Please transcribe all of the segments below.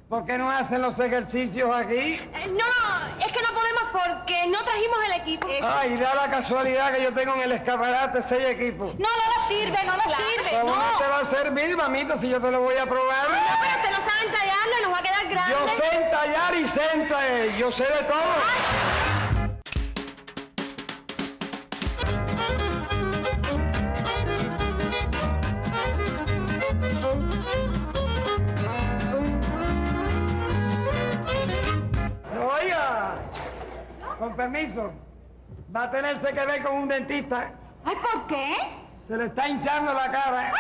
¿Por qué no hacen los ejercicios aquí? No, es que no podemos porque no trajimos el equipo. Ay, da la casualidad que yo tengo en el escaparate 6 equipos. No nos sirve, no nos sirve. ¿Cómo no te va a servir, mamita, si yo te lo voy a probar? No, pero usted no sabe entallarlo y nos va a quedar grande. Yo sé entallar y sé entallar. Yo sé de todo. Oiga, con permiso, va a tenerse que ver con un dentista. Ay, ¿por qué? Se le está hinchando la cara.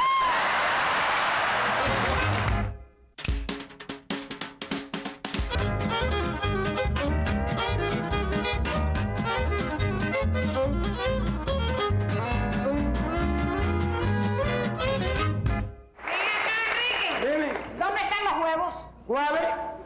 Dime. ¿Dónde están los huevos? ¿Cuáles?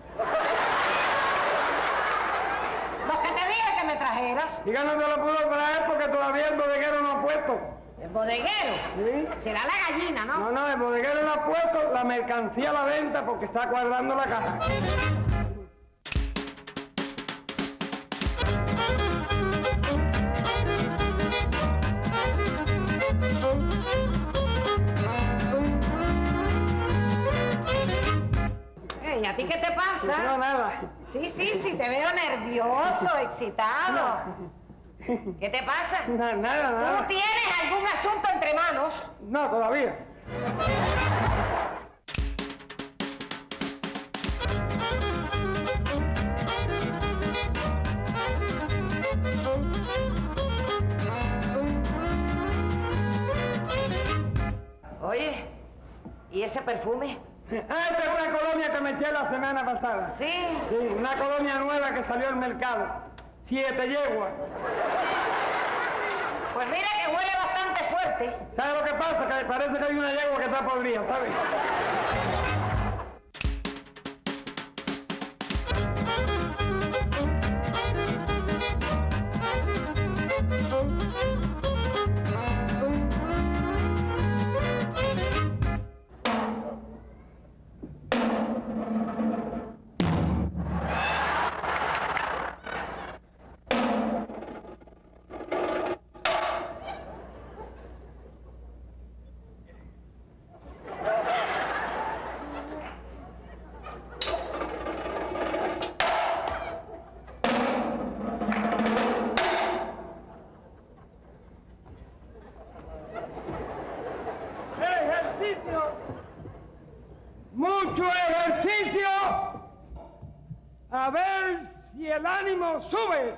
Los que te dije que me trajeras. Y que no te lo puedo traer porque todavía el bodeguero no ha puesto. ¿El bodeguero? ¿Sí? Será la gallina, ¿no? No, el bodeguero no ha puesto la mercancía a la venta porque está cuadrando la caja. ¿Y a ti qué te pasa? No, nada. Sí, te veo nervioso, excitado. ¿Qué te pasa? Nada. ¿Tú tienes algún asunto entre manos? No, todavía. Oye, ¿y ese perfume? Esta es una colonia que me eché la semana pasada. Sí. Sí, una colonia nueva que salió al mercado. 7 yeguas. Pues mira que huele bastante fuerte. ¿Sabes lo que pasa? Que parece que hay una yegua que está podrida, ¿sabes? ¡Ejercicio! ¡Mucho ejercicio! A ver si el ánimo sube.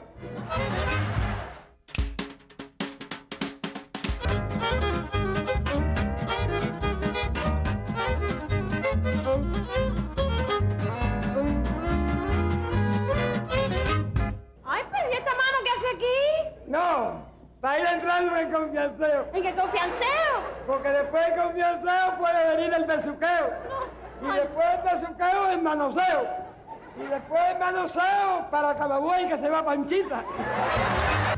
Ay, pero ¿y esta mano qué hace aquí? No, va a ir entrando en confianceo. ¿En qué confianceo? Porque después del confianceo puede venir el besuqueo. Y después del besuqueo el manoseo. Y después el manoseo para Camagüey que se va a Panchita.